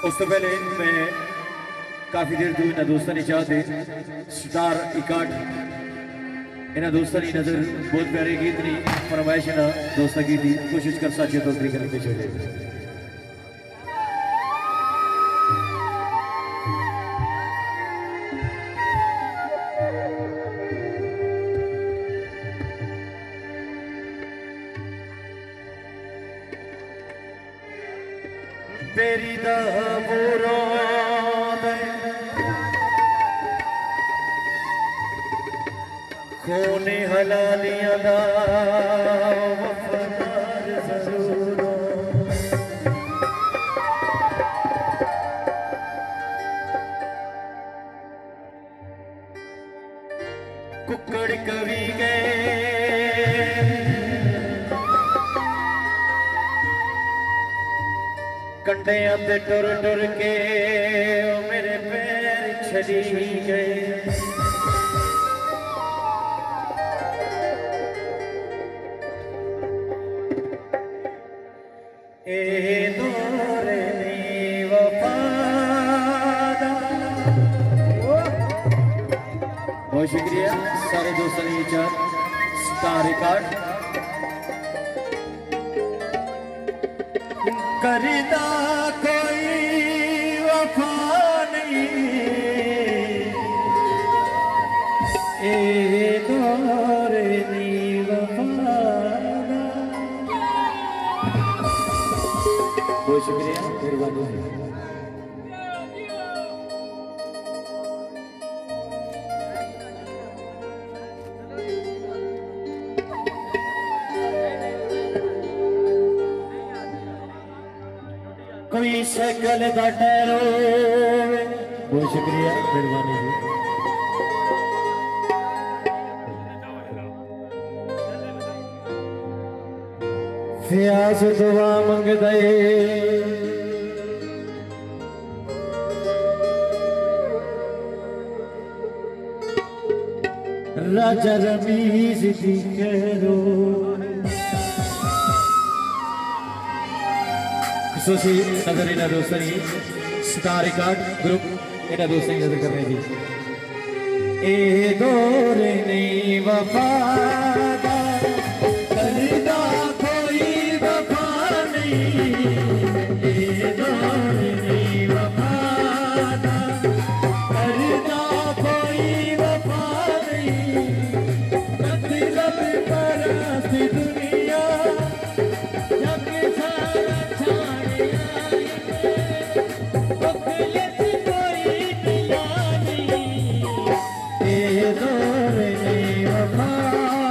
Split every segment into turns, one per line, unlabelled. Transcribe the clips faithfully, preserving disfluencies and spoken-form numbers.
उस तो पहले मैं काफ़ी देर तो इन्होंने दोस्तों ने चाहते स्टार इकाट इन्होंने दोस्तों ने नज़र बहुत प्यारे गीत नहीं फरमाइश ना दोस्तों की थी कोशिश कर सके तो तरीके पे चले तेरी दाबूरों खूने हलालियां दा वफादार जरूरों कुक्कड़ कवि गए कंडियां ते टुर टुर के मेरे पैर छड़ी गए ए दौरे नी वफादा बहुत शुक्रिया सारे दोस्तों ने चार स्टार रिकॉर्ड करदा कोई वफा नहीं ए दौरे नी वफादा बहुत शुक्रिया मेहरबानी कोई शक्ल दा ठहरो बहुत शुक्रिया मेहरबानी जी फियाज दुआ मंगदे राजा रमीज दी खैरो खुशी नजर इन्हें दोस्तों की स्टार रिकॉर्ड ग्रुप इन्हें दोस्तों की नजर करने की ए दौरे नहीं वफादा करदा कोई वफा नहीं ए दौरे नहीं वफादा करदा कोई वफा नहीं मतलब परस्ती दुनिया जग Oh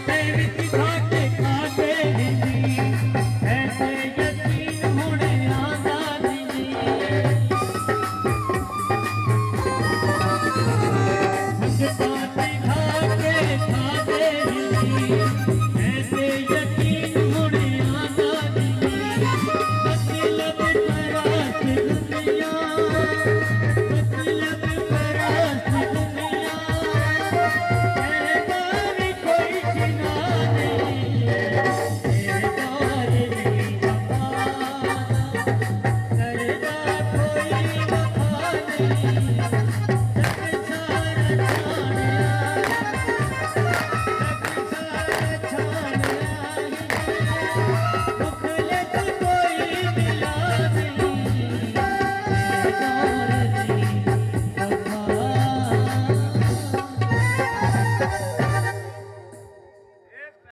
है